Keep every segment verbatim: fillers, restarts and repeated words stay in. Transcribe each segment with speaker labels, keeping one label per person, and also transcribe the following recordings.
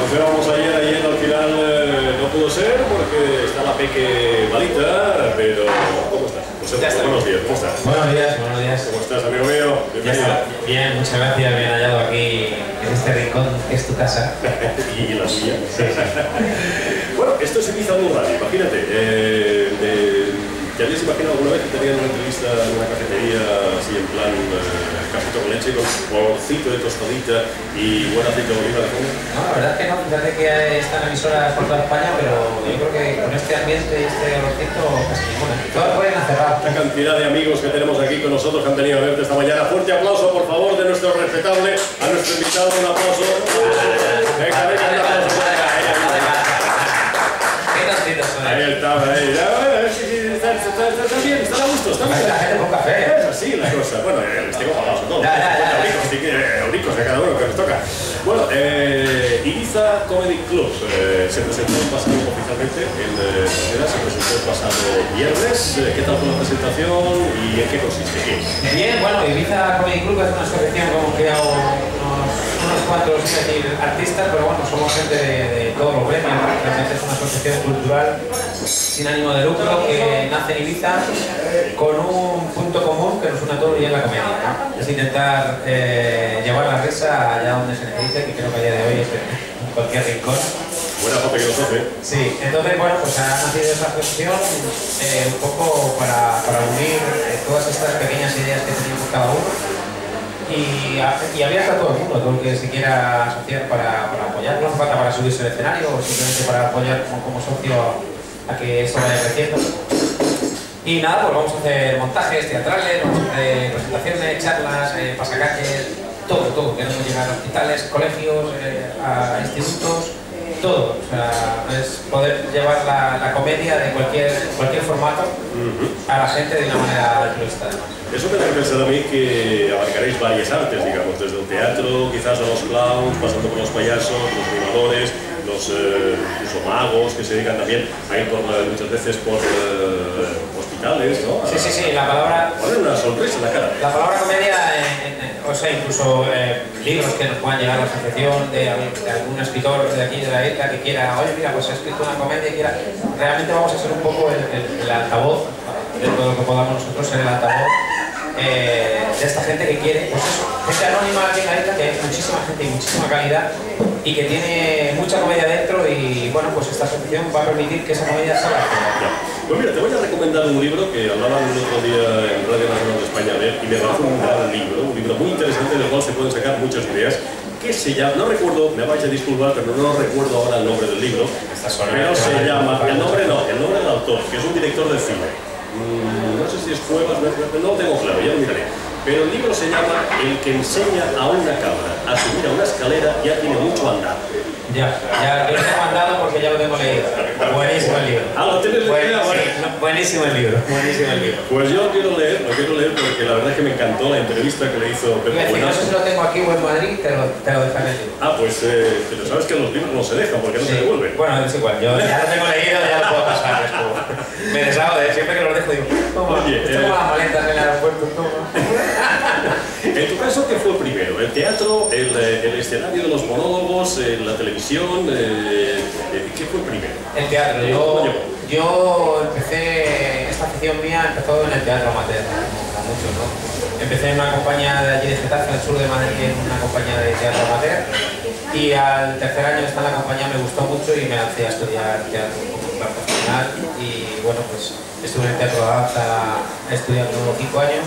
Speaker 1: anunciábamos ayer, ayer al final eh, no pudo ser porque está la peque malita, pero ¿cómo estás? José,
Speaker 2: Ya está.
Speaker 1: Buenos días, ¿cómo estás?
Speaker 2: Buenos días, buenos días.
Speaker 1: ¿Cómo estás, amigo mío? Bienvenido.
Speaker 2: Bien, muchas gracias, bien hallado aquí en este rincón que es tu casa.
Speaker 1: Y la suya.
Speaker 2: Sí, sí.
Speaker 1: Bueno, esto es Ibiza Blue Radio, imagínate. Eh, de, ¿Te habías imaginado alguna vez que te harían una entrevista en una cafetería así en plan eh, cafito con leche, con porcito de tostadita y buen aceite de oliva de fondo?
Speaker 2: No, la verdad es que no, fíjate que están emisoras por toda España, pero yo creo que con este ambiente y este olorcito casi ninguna. Todas pueden cerrar.
Speaker 1: La cantidad de amigos que tenemos aquí con nosotros que han venido a verte esta mañana. Fuerte aplauso, por favor, de nuestro respetable, a nuestro invitado, un aplauso. Venga, venga, un aplauso. Ahí está, ahí. Ya, sí, sí, está, está, está, está bien, está a gusto, está bien.
Speaker 2: La gente con café.
Speaker 1: Es así la cosa. Bueno, les tengo pagados a todos.
Speaker 2: Ya, ya, ya.
Speaker 1: Euricos, así que euricos a cada uno que nos toca. Bueno, eh, Ibiza Comedy Club eh, se presentó el pasado oficialmente en eh, se presentó el pasado viernes. Eh, ¿Qué tal fue la presentación y en qué consiste? ¿Qué?
Speaker 2: Bien, bueno, Ibiza Comedy Club es una asociación que hemos creado unos, unos cuantos es decir, artistas, pero bueno, somos gente de, de todos los gremios. Realmente es una asociación cultural sin ánimo de lucro que nace en Ibiza con un punto común que nos une a todos y es la comedia, ¿no? Es intentar eh, llevar la risa allá donde se necesite, que creo que a día de hoy es en cualquier rincón.
Speaker 1: Buena foto que nos hace.
Speaker 2: Sí, entonces bueno, pues ha nacido esa asociación eh, un poco para, para unir eh, todas estas pequeñas ideas que teníamos cada uno y, y abierta a todo el mundo, todo el que se quiera asociar para, para apoyarnos, no falta para subirse al escenario o simplemente para apoyar como, como socio a que esto vaya creciendo. Y nada, pues vamos a hacer montajes teatrales, vamos a hacer presentaciones, charlas, eh, pasacalles, todo, todo. Queremos llegar a hospitales, colegios, eh, a institutos, todo. O sea, es poder llevar la, la comedia de cualquier, cualquier formato a la gente de una manera altruista, además.
Speaker 1: Eso me da que pensar a mí que abarcaréis varias artes, digamos, desde el teatro, quizás a los clowns, pasando por los payasos, los animadores, los eh, incluso magos que se dedican también a ir por, muchas veces por eh, hospitales, ¿no?
Speaker 2: Sí, sí, sí, la palabra...
Speaker 1: Poner una sonrisa en la cara.
Speaker 2: La palabra comedia, eh, eh, o sea, incluso eh, libros que nos puedan llegar a la asociación de, de algún escritor de aquí de la isla que quiera, oye, mira, pues he escrito una comedia y quiera... Realmente vamos a ser un poco el, el, el altavoz, de todo lo que podamos nosotros ser el altavoz eh, de esta gente que quiere, pues eso, gente anónima aquí en la isla, que hay muchísima gente y muchísima calidad y que tiene mucha comedia dentro y bueno, pues esta asociación va a permitir que esa comedia salga.
Speaker 1: Pues mira, te voy a recomendar un libro que hablaban el otro día en Radio Nacional de España y me parece un gran libro, un libro muy interesante del cual se pueden sacar muchas ideas, que se llama, no recuerdo, me vais a disculpar, pero no recuerdo ahora el nombre del libro, pero se llama, el nombre no, el nombre del autor, que es un director de cine. Mm, no sé si es Cuevas, no, no lo tengo claro, ya lo miraré. Pero el libro se llama El que enseña a una cabra a subir a una escalera ya tiene mucho andado.
Speaker 2: Ya, ya lo tengo mandado porque ya lo tengo leído. Buenísimo el libro.
Speaker 1: Ah, lo tienes leído.
Speaker 2: Buen, sí, no, buenísimo el libro, buenísimo el libro.
Speaker 1: Pues yo lo quiero leer, lo quiero leer porque la verdad es que me encantó la entrevista que le hizo Pepe
Speaker 2: Buenazo. No sé si lo tengo aquí o en Madrid, te lo, te lo dejaré el libro.
Speaker 1: Ah, pues eh, pero sabes que los libros no se dejan porque no
Speaker 2: sí.
Speaker 1: se devuelven.
Speaker 2: Bueno, es igual, yo ya lo tengo leído, ya lo puedo pasar. Es como, me deshago de siempre que los dejo digo, toma,
Speaker 1: Oye,
Speaker 2: esto
Speaker 1: eh,
Speaker 2: como las maletas en el aeropuerto, toma.
Speaker 1: En tu caso, ¿qué fue primero? ¿El teatro, el, el escenario de los monólogos, la televisión? Eh, ¿Qué fue primero?
Speaker 2: El teatro. Yo, yo empecé, esta afición mía empezó en el teatro amateur, como muchos, ¿no? Empecé en una compañía de allí de Getafe, al sur de Madrid, en una compañía de teatro amateur, y al tercer año de estar en la compañía me gustó mucho y me lancé a estudiar teatro como profesional y bueno, pues estuve en teatro de danza estudiando cinco años.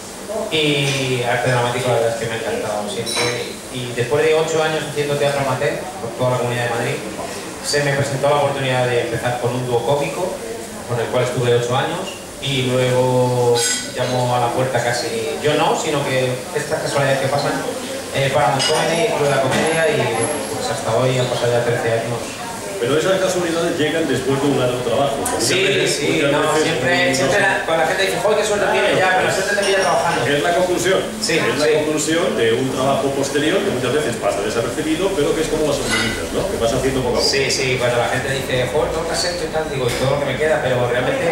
Speaker 2: Y arte dramático la verdad es que me ha encantado siempre y después de ocho años haciendo teatro amateur por toda la Comunidad de Madrid se me presentó la oportunidad de empezar con un dúo cómico con el cual estuve ocho años y luego llamó a la puerta casi, yo no, sino que estas casualidades que pasan eh, para Comedy, Club de la Comedia y bueno, pues hasta hoy han pasado ya trece años.
Speaker 1: Pero esas casualidades llegan después de un largo trabajo.
Speaker 2: Sí,
Speaker 1: veces,
Speaker 2: sí, no,
Speaker 1: veces,
Speaker 2: siempre,
Speaker 1: no
Speaker 2: siempre
Speaker 1: sé.
Speaker 2: la, cuando la gente dice, joder, qué suerte tienes ya, pero la suerte te pilla trabajando.
Speaker 1: Es la conclusión.
Speaker 2: Sí,
Speaker 1: es la
Speaker 2: sí.
Speaker 1: conclusión de un trabajo posterior que muchas veces pasa desapercibido, pero que es como las hormiguitas, ¿no? Que vas haciendo poco a poco.
Speaker 2: Sí, sí, cuando la gente dice, joder, todo lo que has hecho y tal, digo, y todo lo que me queda, pero realmente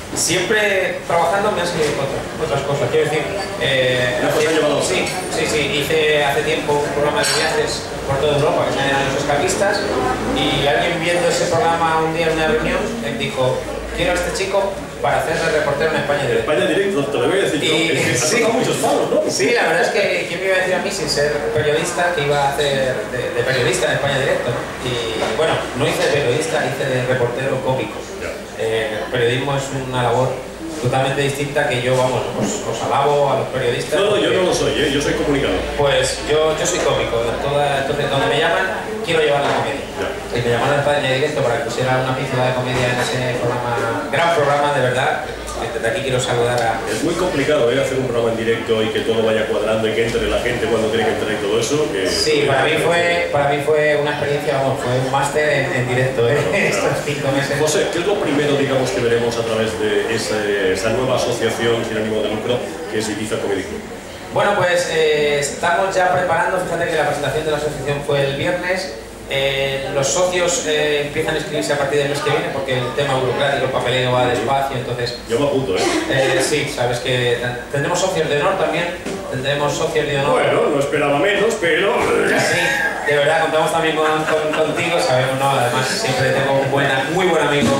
Speaker 2: Siempre trabajando me han salido otras, otras cosas, quiero decir, eh,
Speaker 1: hace,
Speaker 2: sí, sí, sí, hice hace tiempo un programa de viajes por toda Europa que se llama Los Escapistas, y alguien viendo ese programa un día en una reunión me dijo: quiero a este chico para hacer de reportero en España Directo.
Speaker 1: España Directo, te lo voy a decir yo, es que
Speaker 2: sí,
Speaker 1: ha tocado muchos palos, ¿no?
Speaker 2: Sí, la verdad es que ¿quién me iba a decir a mí, sin ser periodista, que iba a hacer de, de periodista en España Directo, ¿no? Y bueno, no hice de periodista, hice de reportero cómico. Eh, el periodismo es una labor totalmente distinta que yo, vamos, os, os alabo a los periodistas.
Speaker 1: No, no,
Speaker 2: porque,
Speaker 1: yo no lo soy, ¿eh? Yo soy comunicador.
Speaker 2: Pues yo, yo soy cómico, toda, entonces donde me llaman quiero llevar la comedia. Ya. Y me llamaron a España Directo para que pusiera una pincelada de comedia en ese programa, gran programa, de verdad. Desde aquí quiero saludar a...
Speaker 1: Es muy complicado, ¿eh? Hacer un programa en directo y que todo vaya cuadrando y que entre la gente cuando tiene que entrar y todo eso. Que...
Speaker 2: Sí, para mí fue, para mí fue una experiencia, vamos, fue un máster en, en directo, ¿eh? Claro, claro. Estos cinco meses.
Speaker 1: José, ¿qué es lo primero, digamos, que veremos a través de esa, esa nueva asociación sin ánimo de lucro que es Ibiza Comedy Club?
Speaker 2: Bueno, pues eh, estamos ya preparando, fíjate que la presentación de la asociación fue el viernes. Eh, los socios eh, empiezan a inscribirse a partir del mes que viene porque el tema burocrático, el papeleo va despacio, entonces...
Speaker 1: Yo me apunto, ¿eh?
Speaker 2: eh sí, sabes que tendremos socios de honor también, tendremos socios de honor...
Speaker 1: Bueno, no esperaba menos, pero...
Speaker 2: Sí, de verdad, contamos también con, con, contigo, sabemos, ¿no? Además siempre tengo un buena, muy buen amigo,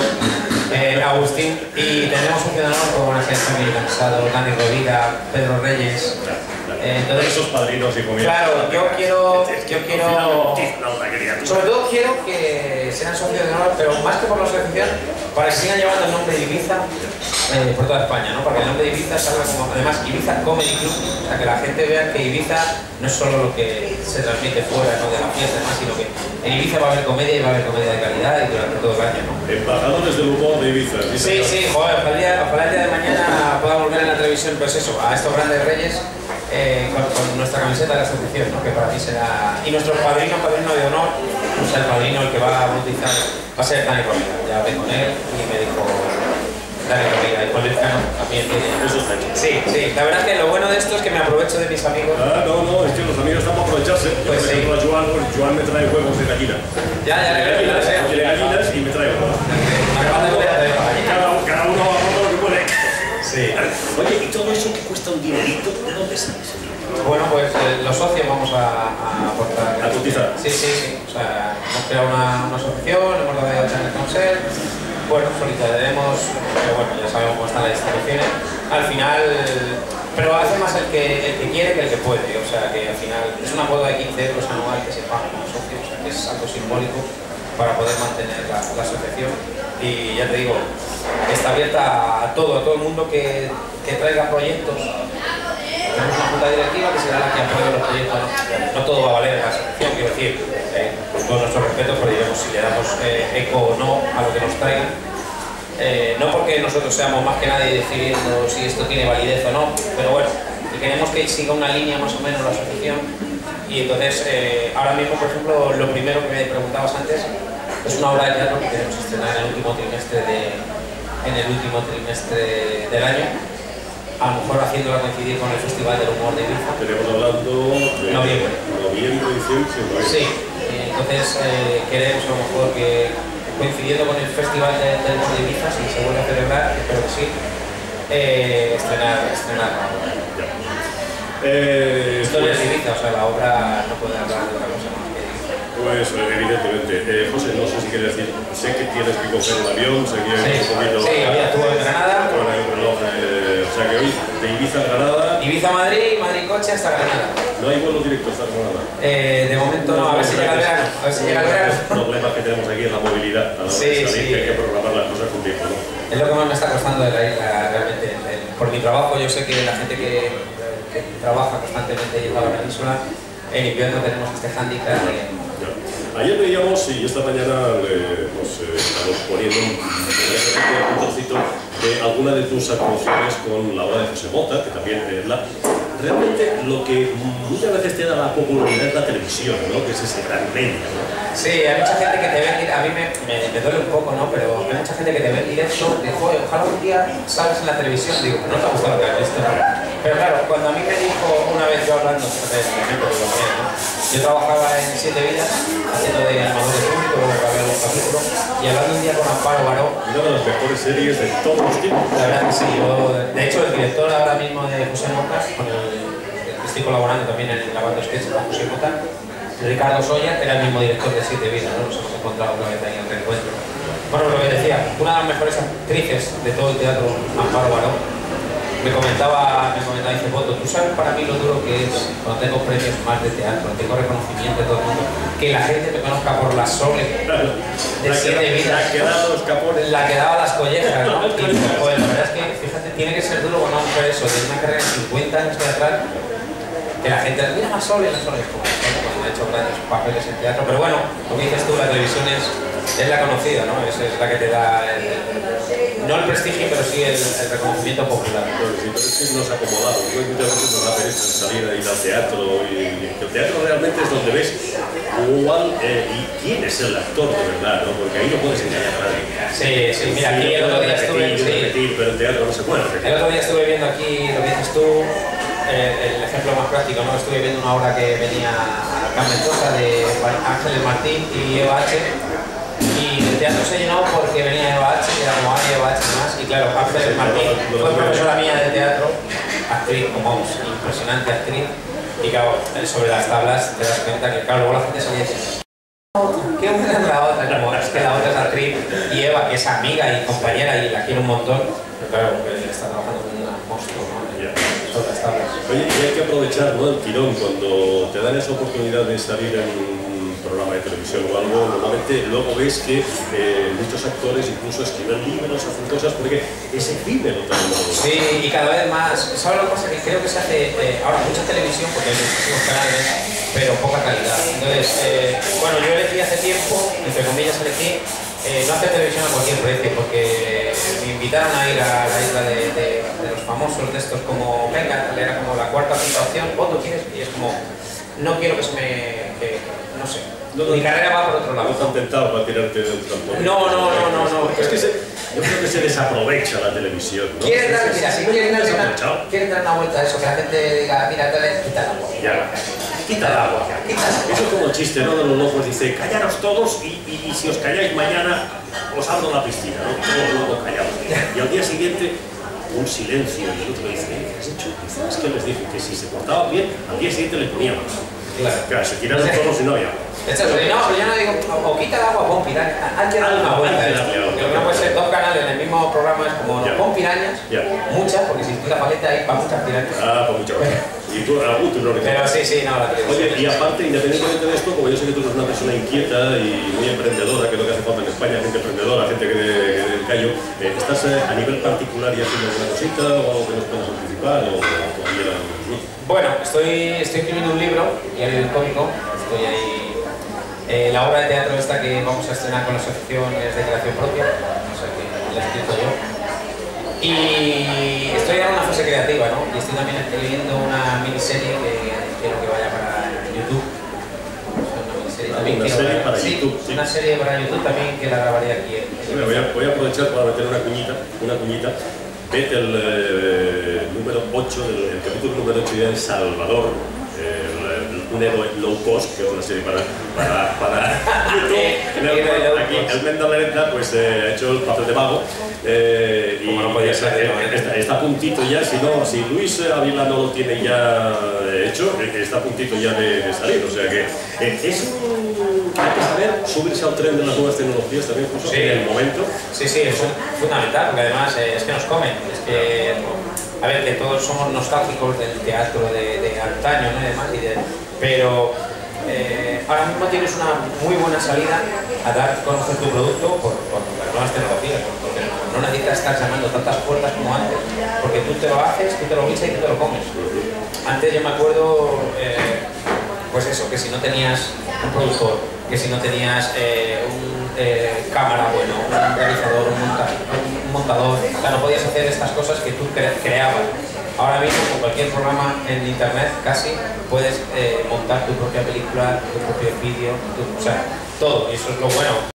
Speaker 2: eh, Agustín, y tendremos socios de honor como una gente muy cansado, Dani Rovira, Pedro Reyes...
Speaker 1: Eh, entonces, esos padrinos y comidas.
Speaker 2: Claro, yo quiero, yo quiero, sobre todo quiero que sean socios de honor, pero más que por la asociación, para que sigan llevando el nombre de Ibiza eh, por toda España, ¿no? Para que el nombre de Ibiza salga como, además, Ibiza Comedy Club, o sea, que la gente vea que Ibiza no es solo lo que se transmite fuera, ¿no? De la fiesta, más, sino que en Ibiza va a haber comedia y va a haber comedia de calidad y durante todo el año, ¿no?
Speaker 1: Embajadores del humor de Ibiza.
Speaker 2: Sí, sí, sí, joder, ojalá el, día, ojalá el día de mañana pueda volver en la televisión, pues eso, a estos grandes reyes. Eh, con, con nuestra camiseta de la asociación, ¿no? Que para mí será... Y nuestro padrino, padrino de honor, o sea, el padrino, el que va a bautizar, va a ser Dani Rovira. Ya hablé con él y me dijo Dani Rovira, y Juan Lezcano también tiene...
Speaker 1: Eso está hecho.
Speaker 2: Sí, sí, la verdad es que lo bueno de esto es que me aprovecho de mis amigos.
Speaker 1: Ah, no, no, es que los amigos están para aprovecharse. Yo,
Speaker 2: pues
Speaker 1: por ejemplo,
Speaker 2: sí.
Speaker 1: a Joan, pues, Joan me trae huevos de gallina.
Speaker 2: Ya, ya,
Speaker 1: de
Speaker 2: ya,
Speaker 1: gallinas,
Speaker 2: ya, ya,
Speaker 1: de gallinas y me trae huevos.
Speaker 2: Cada,
Speaker 1: cada uno va a lo que puede.
Speaker 2: Sí.
Speaker 1: Oye, ¿y todo eso que cuesta un dinerito? ¿De dónde sale?
Speaker 2: Bueno, pues eh, los socios vamos a, a aportar.
Speaker 1: ¿A cotizar?
Speaker 2: Sí, sí, sí. O sea, hemos creado una, una asociación, hemos dado de alta en el Consell. Bueno, solicitaremos, pero bueno, ya sabemos cómo están las instituciones. Al final, pero hace más el que, el que quiere que el que puede. O sea, que al final es una cuota de quince euros anual que se paga como socio, o sea, que es algo simbólico para poder mantener la, la asociación. Y ya te digo, está abierta a todo, a todo el mundo que, que traiga proyectos. Tenemos una junta directiva que será la que apruebe los proyectos. No, no todo va a valer en la asociación, quiero decir, eh, con todo nuestro respeto, pero digamos, si le damos eh, eco o no a lo que nos traigan, eh, no porque nosotros seamos más que nadie decidiendo si esto tiene validez o no, pero bueno, queremos que siga una línea más o menos la asociación. Y entonces, eh, ahora mismo, por ejemplo, lo primero que me preguntabas antes es una obra de teatro que queremos estrenar en el último trimestre, de, en el último trimestre del año. A lo mejor haciéndola coincidir con el Festival del Humor de Ibiza.
Speaker 1: Tenemos hablando de
Speaker 2: noviembre.
Speaker 1: Noviembre, diciembre,
Speaker 2: sí. Entonces eh, queremos a lo mejor que coincidiendo con el Festival de, del Humor de Ibiza, si se vuelve a celebrar, espero que sí, eh, estrenar, estrenar.
Speaker 1: Ya. Eh,
Speaker 2: Historias de Ibiza, o sea, la obra no puede hablar de otra cosa más que Ibiza.
Speaker 1: Pues evidentemente. Eh, José, no sé si quieres decir, sé que tienes que coger un avión, sé que
Speaker 2: sí,
Speaker 1: un poquito...
Speaker 2: Sí, había estuvo en Granada.
Speaker 1: Con el reloj, eh, o sea que hoy de Ibiza a Granada...
Speaker 2: Ibiza a Madrid, Madrid-Coche hasta Granada.
Speaker 1: ¿No hay vuelo directo hasta Granada?
Speaker 2: Eh, de momento no, a ver si llega el verano. A ver si llega el verano.
Speaker 1: El problema que tenemos aquí es la movilidad. A la hora
Speaker 2: sí,
Speaker 1: de salir,
Speaker 2: sí.
Speaker 1: que hay que programar las cosas con tiempo, ¿no?
Speaker 2: Es lo que más me está costando de la isla, realmente. Por mi trabajo, yo sé que la gente que, que trabaja constantemente yendo a la península, en invierno tenemos este hándicap. De...
Speaker 1: Ayer veíamos, y esta mañana eh, nos eh, estamos poniendo un, un trocito de alguna de tus actuaciones con la obra de José Mota, que también es la... Realmente lo que muchas veces te da la popularidad es la televisión, ¿no? Que es ese gran medio, ¿no?
Speaker 2: Sí, hay mucha gente que te ve, a mí me, me, me duele un poco, ¿no? Pero hay mucha gente que te ve en directo, de joder, ojalá un día salgas en la televisión, digo, no te ha gustado lo que has visto. Pero claro, cuando a mí me dijo una vez yo hablando, por ejemplo, yo trabajaba en Siete Vidas, haciendo de animador de público, poquito, grabé algún capítulo, y hablando un día con Amparo Baró.
Speaker 1: Una de las mejores series de todos los tiempos.
Speaker 2: La verdad que sí, yo, de hecho el director ahora mismo de José Mota, con el que estoy colaborando también en grabando sketches con José Mota, Ricardo Soya, era el mismo director de Siete Vidas, ¿no? Nos hemos encontrado otra vez ahí en el reencuentro. Bueno, lo que decía, una de las mejores actrices de todo el teatro, Amparo Baró, me comentaba, me comentaba, dice, Boto, tú sabes para mí lo duro que es cuando tengo premios más de teatro, tengo reconocimiento de todo el mundo, que la gente me conozca por la Sole de Siete Vidas,
Speaker 1: la que daba los capones,
Speaker 2: la que daba las collejas, ¿no? Y pues, la verdad es que, fíjate, tiene que ser duro con una mujer eso, tiene una carrera de cincuenta años teatral, que la gente, mira la Sole, la Sole, es como, cuando ha hecho grandes papeles en teatro, pero bueno, lo que dices tú, la televisión es, es la conocida, ¿no? Es, es la que te da el, no el prestigio, pero sí el, el reconocimiento popular.
Speaker 1: Bueno, sí, pero es que nos acomodamos, ¿no? Muchas veces nos da pereza salir a ir al teatro, y, y el teatro realmente es donde ves cuál eh, y quién es el actor de verdad, ¿no? Porque ahí no puedes engañar a nadie.
Speaker 2: Sí, sí, mira, aquí el otro día estuve...
Speaker 1: Repetir,
Speaker 2: sí.
Speaker 1: repetir, pero el teatro no se puede repetir.
Speaker 2: El otro día estuve viendo aquí, lo que dices tú, eh, el ejemplo más práctico, ¿no? Estuve viendo una obra que venía a Carmentosa de Ángeles Martín y Eva H. Y el teatro se llenó porque venía Eva H, que era como Ay, Eva H más, y claro, Ángeles Martín fue profesora mía de teatro, actriz, como vamos, impresionante actriz, y claro, sobre las tablas te das cuenta que claro, luego la gente salía diciendo qué buena es la otra, como es que la otra es actriz, y Eva, que es amiga y compañera y la quiere un montón, pero claro, está trabajando con un monstruo, ¿no? Sobre las tablas.
Speaker 1: Oye, y hay que aprovechar, ¿no?, el tirón cuando te dan esa oportunidad de salir en un programa de televisión o algo. Normalmente luego ves que eh, muchos actores incluso escriben libros, hacen cosas porque es efímero también.
Speaker 2: Sí, y cada vez más. ¿Sabes lo que pasa? Que creo que se hace eh, ahora mucha televisión porque hay muchísimos canales, pero poca calidad. Entonces, eh, bueno, yo elegí hace tiempo, entre comillas elegí, eh, no hacer televisión a cualquier precio, porque me invitaron a ir a la isla de, de, de los famosos de estos, como, venga, era como la cuarta o quinta opción, ¿cuándo quieres? Y es como, no quiero que se me, que, no sé, no, no, mi carrera va por otro lado.
Speaker 1: No están tentados para tirarte del trampolín.
Speaker 2: No, no, no, no, no.
Speaker 1: Es que se, yo creo que se desaprovecha la televisión, ¿no?
Speaker 2: ¿Quieren dar, mira, si quieren darle una, quieren dar una vuelta a eso, que la gente diga, mira, te ves, quita el agua.
Speaker 1: Ya. Quita el agua.
Speaker 2: Quita el agua.
Speaker 1: Eso es como el chiste, ¿no?, de los locos, dice, callaros todos y, y, y si os calláis mañana os abro la piscina, ¿no? Todos los locos callados. Y al día siguiente un silencio y el otro dice, ¿qué has hecho? Dice, es que les dije que si se portaban bien, al día siguiente les poníamos. Claro, claro, se tiraron todos y no había.
Speaker 2: Eso, no, pero yo no digo, o quita el agua o pon pirañas. Hay que darle una vuelta a esto. Lo que no puede ser dos canales en el mismo programa es como no, pon pirañas, muchas, porque si tú la paleta hay para muchas pirañas.
Speaker 1: Ah, para muchas. Y tú, algún tú no le
Speaker 2: Pero sí, sí, no, la tengo.
Speaker 1: Oye, y aparte, independientemente de esto, como yo sé que tú eres una persona inquieta y muy emprendedora, que es lo que hace falta en España, gente emprendedora, gente que del callo, eh, ¿estás eh, a nivel particular y haciendo alguna cosita o algo que nos puedas anticipar o todavía no?
Speaker 2: Bueno, estoy, estoy escribiendo un libro, Diario del Cómico, estoy ahí. Eh, la obra de teatro esta que vamos a estrenar con la asociación es de creación propia, o sea que la he escrito yo. Y estoy en una fase creativa, ¿no? Y estoy también escribiendo una miniserie que quiero que vaya para YouTube. Una miniserie también
Speaker 1: una
Speaker 2: quiero
Speaker 1: serie
Speaker 2: grabar.
Speaker 1: para
Speaker 2: Sí,
Speaker 1: YouTube, sí.
Speaker 2: Una serie para YouTube también que la grabaré aquí.
Speaker 1: Bueno, voy, a, voy a aprovechar para meter una cuñita, una cuñita. Vete el eh, número ocho, el, el capítulo número ocho ya en Salvador. Un héroe low cost, que es una serie para, para, para YouTube. Aquí el Menda Lerenda pues, eh, ha hecho el papel de mago eh, y
Speaker 2: no podía ser,
Speaker 1: eh, está, está a puntito ya, si, no, si Luis Ávila no lo tiene ya hecho, está a puntito ya de, de salir, o sea que eh, es un, hay que saber subirse al tren de las nuevas tecnologías también, justo
Speaker 2: sí.
Speaker 1: en el momento.
Speaker 2: Sí, sí, es fundamental, porque además eh, es que nos comen, es que, a ver, que todos somos nostálgicos del teatro de, de antaño, ¿no? Y demás, y de, pero eh, ahora mismo tienes una muy buena salida a dar a conocer tu producto por, por las nuevas tecnologías, porque no necesitas estar llamando tantas puertas como antes, porque tú te lo haces, tú te lo guisas y tú te lo comes. Antes yo me acuerdo, eh, pues eso, que si no tenías un productor, que si no tenías eh, un eh, cámara bueno, un realizador, un, monta un montador, o sea, no podías hacer estas cosas que tú cre creabas. Ahora mismo con cualquier programa en internet casi puedes eh, montar tu propia película, tu propio vídeo, o sea, todo, y eso es lo bueno.